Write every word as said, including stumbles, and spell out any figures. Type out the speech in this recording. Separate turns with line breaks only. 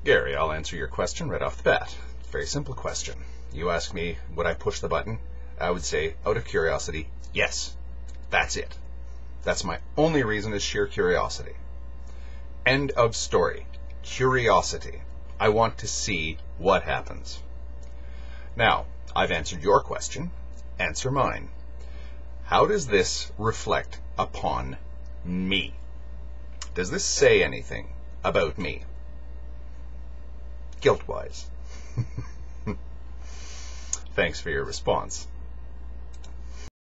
Gary, I'll answer your question right off the bat. Very simple question. You ask me, would I push the button? I would say, out of curiosity, yes. That's it. That's my only reason is sheer curiosity. End of story. Curiosity. I want to see what happens. Now, I've answered your question. Answer mine. How does this reflect upon me? Does this say anything about me? Guilt-wise. Thanks for your response.